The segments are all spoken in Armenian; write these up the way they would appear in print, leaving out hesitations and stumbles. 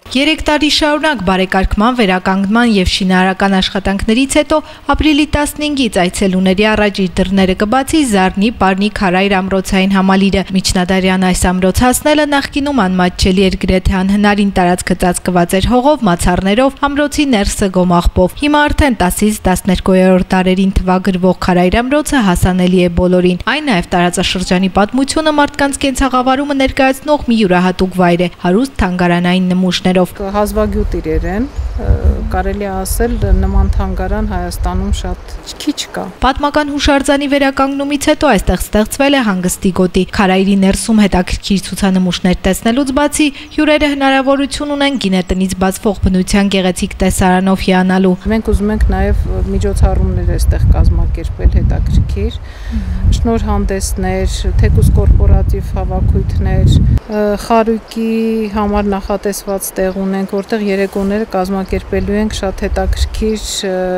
3 տարի շարունակ բարեկարգման, վերականգնման եւ շինարարական աշխատանքներից հետո ապրիլի 15-ից այցելուների առաջ իր դռները կբացի Զարնի Պարնի Քարայր ամրոցային համալիրը։ Միջնադարյան այս ամրոց հասնելը նախկինում անմատչելի էր, գրեթե անհնարին, տարածքը ծածկված էր հողով, մացառներով, ամրոցի ներսը գոմաղբով։ Հիմա արդեն 10-ից 12-րդ դարերին թվագրվող Քարայր ամրոցը հասանելի է բոլորին։ Այն նաեւ տարածաշրջանի պատմությունը, մարդկանց կենցաղավարումը ներկայացնող մի յուրահատուկ վայր է, հարուստ թանգարանային նմուշներ։ Հազվագյուտ իրեն, կարելի ասել նման թանգարան Հայաստանում շատ քիչ կա։ Պատմական հուշարձանի վերականգնումից հետո այստեղ ստեղծվել է հանգստի գոտի։ Քարայրի ներսում հետաքրքիր ցուցանմուշներ տեսնելուց բացի հյուրերը հնարավորություն ունեն գինետնից բացվող բնության գեղեցիկ տեսարանով հիանալու։ Մենք ուզում ենք նաև միջոցառումներ այստեղ կազմակերպել հետաքրքիր, շնորհանդեսներ, թեկուզ կորպորատիվ հավաքույթներ, խարույկի համար նախատեսված տեղ ունենք, որտեղ երեկոները կազմակերպելու ենք շատ հետաքրքիր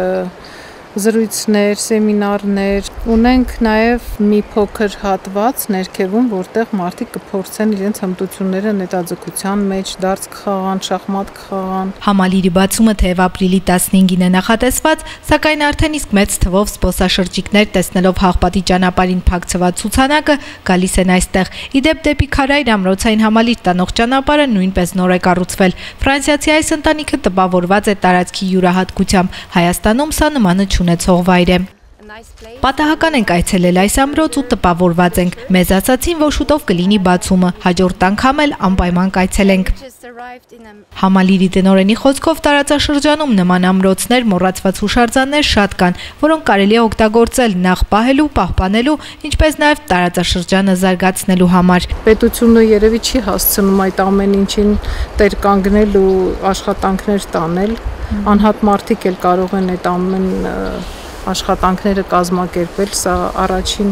զրույցներ, սեմինարներ, ունենք նաև մի փոքր հատված ներքևում, որտեղ մարդիկ կփորձեն իրենց հմտությունները նետաձգության մեջ, դարձ կխաղան, շախմատ կխաղան։ Համալիրի բացումը թեև ապրիլի 15-ին է նախատեսված, սակայն արդեն իսկ մեծ թվով զբոսաշրջիկներ տեսնելով Հաղպատի ճանապարհին փակցված ցուցանակը գալիս են այստեղ։ Իդեպ դեպի Քարայր ամրոցային համալիր տանող ճանապարհը նույնպես նոր է կառուցվել։ Ֆրանսիացի այս ընտանիքը տպավորված է տարածքի յուրահատկությամբ։ Հայաստանում սա նմանը ունեցող վայր է։ Պատահական ենք այցելել այս ամրոց ու տպավորված ենք։ Մեզ ասացին, որ շուտով կլինի բացումը, հաջորդ անգամ էլ անպայման կայցելենք։ Համալիրի տնօրենի խոսքով տարածաշրջանում նման ամրոցներ, մոռացված հուշարձաններ շատ կան, որոնք կարելի է օգտագործել նախ պահելու, պահպանելու, ինչպես նաև տարածաշրջանը զարգացնելու համար։ Պետությունը երևի չի հասցնում այդ ամեն ինչին տեր կանգնել ու աշխատանքներ տանել։ Անհատ մարդիկ էլ կարող են այդ ամեն աշխատանքները կազմակերպել, սա առաջին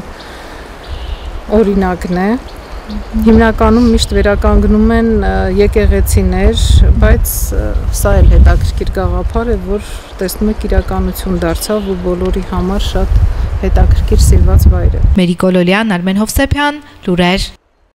օրինակն է։ Հիմնականում միշտ վերականգնում են եկեղեցիներ, բայց սա էլ հետաքրքիր գաղափար է, որ տեսնում եք իրականություն դարձավ ու բոլորի համար շատ հետաքրքիր սիրված վայր է։ Մերի Գոլոլյան, Արմեն Հովսեփյան, Լուրեր։